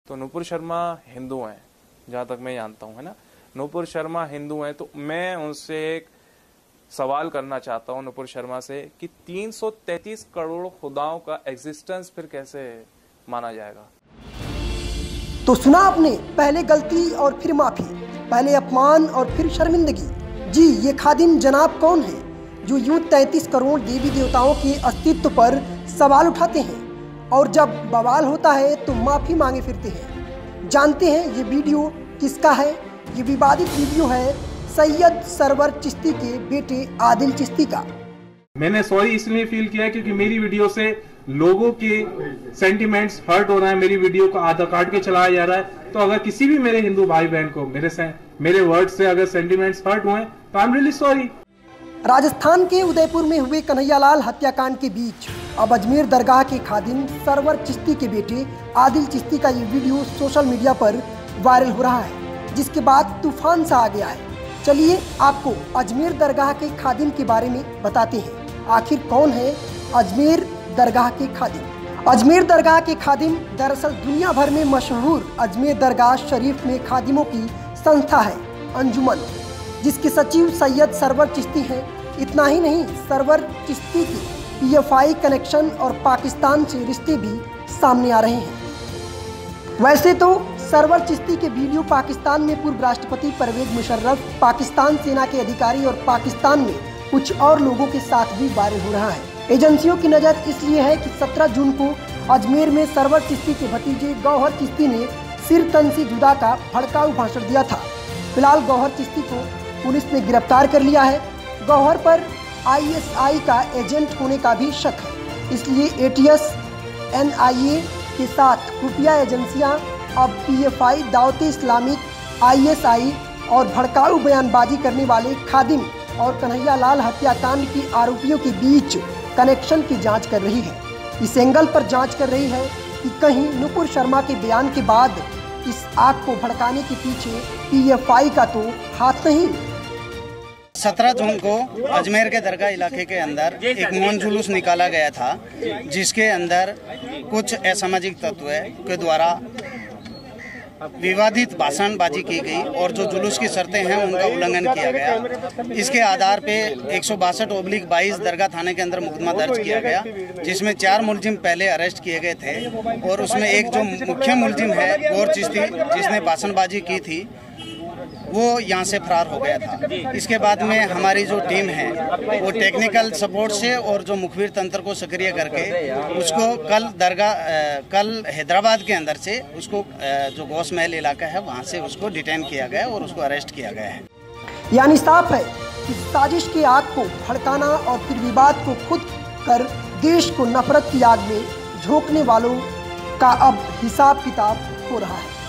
तो नुपुर शर्मा हिंदू हैं, जहाँ तक मैं जानता हूँ, है ना। नुपुर शर्मा हिंदू हैं, तो मैं उनसे एक सवाल करना चाहता हूँ नुपुर शर्मा से कि 333 करोड़ खुदाओं का एग्जिस्टेंस फिर कैसे माना जाएगा। तो सुना आपने, पहले गलती और फिर माफी, पहले अपमान और फिर शर्मिंदगी। जी, ये खादिम जनाब कौन है जो यूं 33 करोड़ देवी देवताओं के अस्तित्व पर सवाल उठाते हैं और जब बवाल होता है तो माफी मांगे फिरते हैं। जानते हैं ये वीडियो किसका है? ये विवादित वीडियो है सैयद सरवर चिश्ती के बेटे आदिल चिश्ती का। मैंने सॉरी इसलिए फील किया क्योंकि मेरी वीडियो से लोगों के सेंटिमेंट्स हर्ट हो रहा है, मेरी वीडियो को आधा काट के चलाया जा रहा है। तो अगर किसी भी मेरे हिंदू भाई बहन को मेरे वर्ड से अगर सेंटिमेंट्स हर्ट हुए तो I am really sorry. Rajasthan के उदयपुर में हुए कन्हैयालाल हत्याकांड के बीच अब अजमेर दरगाह के खादिम सरवर चिश्ती के बेटे आदिल चिश्ती का ये वीडियो सोशल मीडिया पर वायरल हो रहा है, जिसके बाद तूफान सा आ गया है। चलिए आपको अजमेर दरगाह के खादिम के बारे में बताते हैं। आखिर कौन है अजमेर दरगाह के खादिम? अजमेर दरगाह के खादिम दरअसल दुनिया भर में मशहूर अजमेर दरगाह शरीफ में खादिमों की संस्था है अंजुमन, जिसके सचिव सैयद सरवर चिश्ती हैं। इतना ही नहीं, सरवर चिश्ती की PFI कनेक्शन और पाकिस्तान से रिश्ते भी सामने आ रहे हैं। वैसे तो सरवर चिश्ती के वीडियो पाकिस्तान में पूर्व राष्ट्रपति परवेज मुशर्रफ, पाकिस्तान सेना के अधिकारी और पाकिस्तान में कुछ और लोगों के साथ भी वायरल हो रहा है। एजेंसियों की नज़र इसलिए है कि 17 जून को अजमेर में सरवर चिश्ती के भतीजे गौहर चिश्ती ने सिर तन से जुदा का भड़काऊ भाषण दिया था। फिलहाल गौहर चिश्ती को पुलिस ने गिरफ्तार कर लिया है। गौहर पर ISI का एजेंट होने का भी शक है, इसलिए ATS, NIA के साथ खुफिया एजेंसियां अब PFI, दावते इस्लामिक, ISI और भड़काऊ बयानबाजी करने वाले खादिम और कन्हैयालाल हत्याकांड के आरोपियों के बीच कनेक्शन की जांच कर रही है। इस एंगल पर जांच कर रही है कि कहीं नुपुर शर्मा के बयान के बाद इस आग को भड़काने के पीछे PFI का तो हाथ नहीं। 17 जून को अजमेर के दरगाह इलाके के अंदर एक मौन जुलूस निकाला गया था, जिसके अंदर कुछ असामाजिक तत्व के द्वारा विवादित भाषणबाजी की गई और जो जुलूस की शर्तें हैं उनका उल्लंघन किया गया। इसके आधार पे 162/22 दरगाह थाने के अंदर मुकदमा दर्ज किया गया, जिसमें 4 मुलजिम पहले अरेस्ट किए गए थे और उसमें एक जो मुख्य मुलजिम है गौहर चिश्ती, जिसने भाषणबाजी की थी, वो यहाँ से फरार हो गया था। इसके बाद में हमारी जो टीम है वो टेक्निकल सपोर्ट से और जो मुखबिर तंत्र को सक्रिय करके उसको कल हैदराबाद के अंदर से उसको जो गौस महल इलाका है वहाँ से उसको डिटेन किया गया और उसको अरेस्ट किया गया है। यानी साफ है कि साजिश की आग को भड़काना और फिर विवाद को खुद कर देश को नफरत की आग में झोंकने वालों का अब हिसाब किताब हो रहा है।